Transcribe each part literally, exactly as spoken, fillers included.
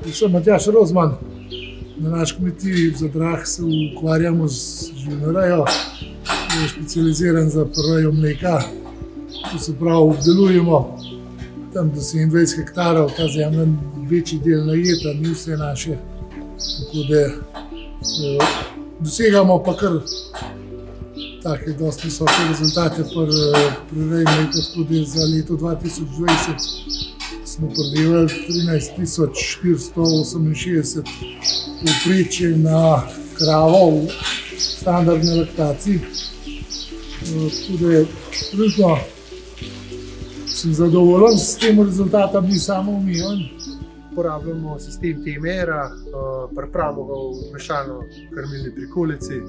Sem Matjaž Rozman. Na naši kmetiji v Zadrah se ukvarjamo z živinorejo. Je specializiran za prerejo mleka. To se pravi, obdelujemo tam do sedemindvajset hektarov, ta zemlja večji del najeta, ni vse naše. Tako da eh, dosegamo pa kar take dosti visoke rezultate pri prereji mleka, tako da za leto dva tisoč dvajset smo predelali trinajst tisoč štiristo oseminšestdeset povprečje na kravo v standardni laktaciji. Tako da trenutno sem zadovoljen s tem rezultatom, ni samo umijen. Uporabljamo sistem T-mera, pripravimo ga v mešalno krmilni prikolici.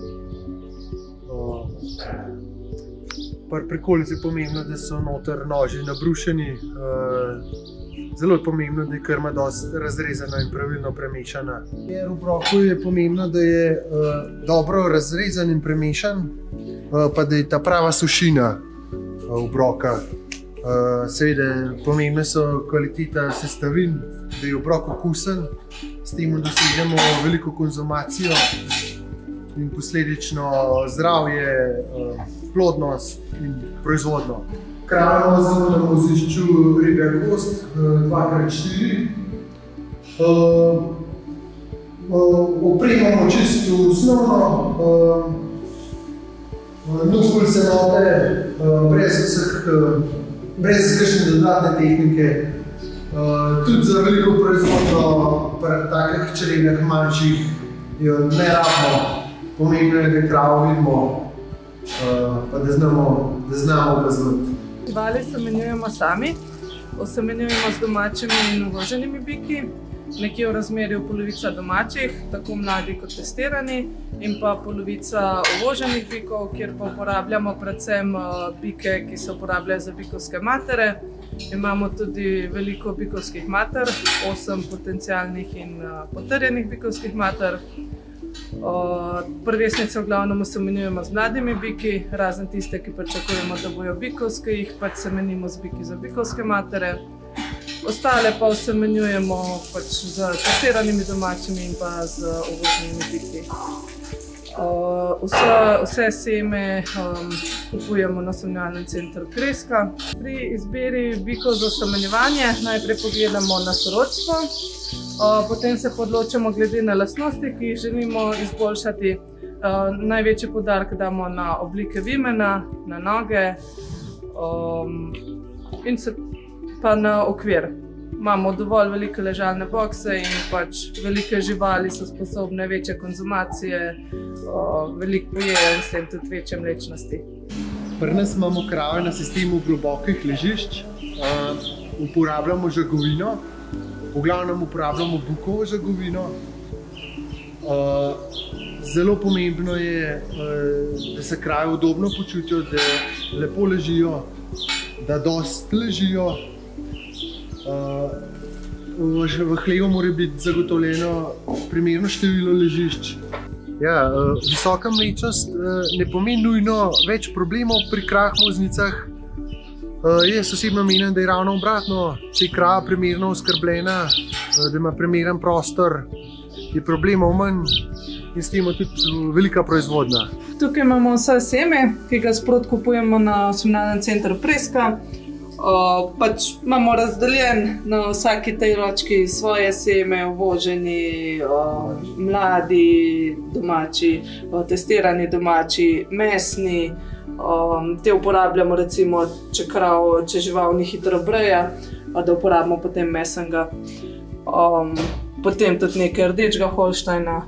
Pri prikolici je pomembno, da so noter noži nabrušeni. Zelo je pomembno, da je krma dosti razrezana in pravilno premešana. V obroku je pomembno, da je dobro razrezan in premešan, pa da je ta prava sušina obroka. Seveda, pomembne so kvaliteta sestavin, da je obrok okusen, s tem dosežemo veliko konzumacijo in posledično zdravje, plodnost in proizvodno. Kravo zavljamo v zišču ribja kost dva krat štiri. Opremamo čisto osnovno, nukul se note, brez vseh brez kakšne dodatne tehnike. Tudi za veliko proizvodno pri takih hčerinah manjših jo ne rabimo. Pomembno je, da kravo vidimo, pa da znamo opazovati. Živali semenjujemo sami, osemenjujemo z domačimi in uvoženimi biki. Nekje v razmerju polovica domačih, tako mladi kot testirani, in pa polovica uvoženih bikov, kjer pa uporabljamo predvsem bike, ki se uporabljajo za bikovske matere. Imamo tudi veliko bikovskih mater, osem potencialnih in potrjenih bikovskih mater. Prvesnice v glavnem semenjujemo z mladimi biki, razen tiste, ki pričakujemo, da bojo bikovske, jih pač semenimo z biki za bikovske matere. Ostale pa osemenjujemo pač z testiranimi domačimi in pa z uvoženimi biki. Vse, vse seme um, kupujemo na semenjevalnem centru Kreska. Pri izbiri bikov za osemenjevanje najprej pogledamo na sorodstvo, uh, potem se odločimo glede na lastnosti, ki jih želimo izboljšati. Uh, največji poudarek damo na oblike vimena, na noge um, in se pa na okvir. Imamo dovolj velike ležalne bokse in pač velike živali so sposobne večje konzumacije, veliko pojejo in s tem tudi večje mlečnosti. Pri nas imamo krave na sistemu globokih ležišč, uporabljamo žagovino, v glavnem uporabljamo bukovo žagovino. Zelo pomembno je, da se krave udobno počutijo, da lepo ležijo, da dosti ležijo. V hlevu mora biti zagotovljeno primerno število ležišč. Ja, visoka mlečnost ne pomeni nujno več problemov pri kravah molznicah. Jaz osebno menim, da je ravno obratno, če je krava primerno oskrbljena, da ima primeren prostor, je problemov manj in s tem tudi velika proizvodnja. Tukaj imamo vse seme, ki ga sproti kupujemo na semenjevalnem centru Kreska. Uh, pač imamo razdeljen na vsaki tej ročki svoje seme, uvoženi, uh, mladi, domači, uh, testirani domači, mesni. Um, te uporabljamo recimo, če, krav, če žival ni hitro breja, uh, da uporabimo potem mesenega. Um, potem tudi nekaj rdečega holštajna.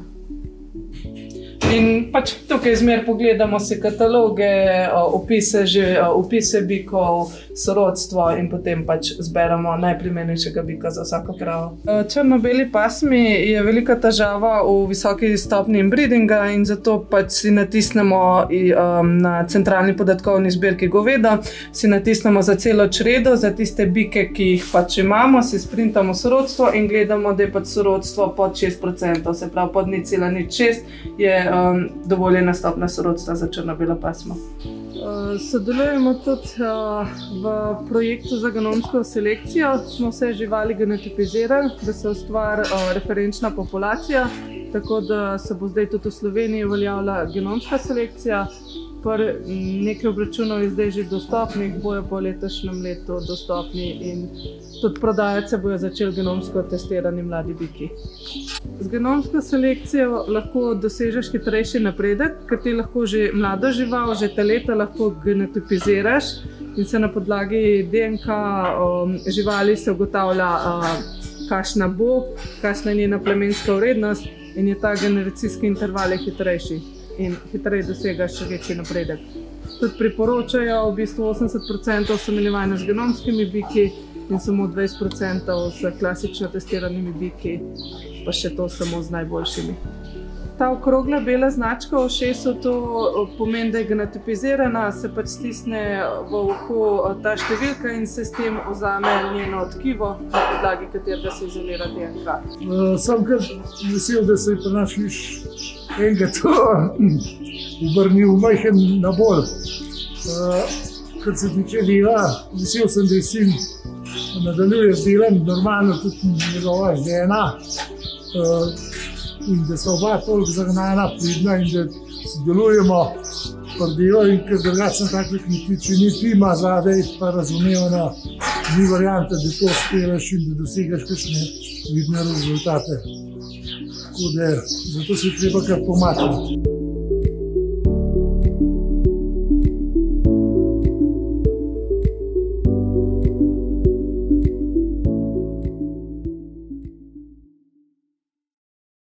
In pač tukaj zmer pogledamo si kataloge, opise, opise bikov, sorodstvo in potem pač zberemo najprimernejšega bika za vsako kravo. Črno-beli pasmi je velika težava v visoki stopnji inbreedinga in zato pač si natisnemo na centralni podatkovni zbirki goveda, si natisnemo za celo čredo, za tiste bike, ki jih pač imamo, si sprintamo sorodstvo in gledamo, da je pač sorodstvo pod šest procentov, se pravi pod nič cela nič šest je Um, dovoljena stopnja sorodstva za črno-belo pasmo. Uh, Sodelujemo tudi v projektu za genomsko selekcijo. Smo vse živali genotipizirali, da se ustvari referenčna populacija, tako da se bo zdaj tudi v Sloveniji uveljavila genomska selekcija. Nekaj obračunov je zdaj že dostopnih, bojo po letošnjem letu dostopni in tudi prodajati se bojo začeli genomsko testirani mladi biki. Z genomsko selekcijo lahko dosežeš hitrejši napredek, ker ti lahko že mlado žival, že teleta lahko genotipiziraš in se na podlagi D N K živali se ugotavlja, kakšna bo, kakšna je njena plemenska vrednost in je ta generacijski interval hitrejši in hitreje dosegaš še večji napredek. Tudi priporočajo v bistvu osemdeset procentov osemenjevanja z genomskimi biki in samo dvajset procentov s klasično testiranimi biki, pa še to samo z najboljšimi. Ta okrogla bela značka v ušesu, to pomeni, da je genotipizirana, se pač stisne v uhu ta številka in se s tem vzame njeno tkivo, na podlagi katerega se izolira D N K. Sem kar vesel, da se je pri nas viš enega to obrnil majhen nabor. Kar se tiče dela, vesel sem, da je sin nadaljuje z delom, normalno tudi njegova žena. In da so oba toliko zagnana, pridna in da sodelujemo pri delu in ker drugačno takle kmeti, če ni tima zadaj, pa razumevanja, ni variante, da to uspelaš in da dosegaš kakšne vidne rezultate. Tako da, zato se je treba kar pomakniti.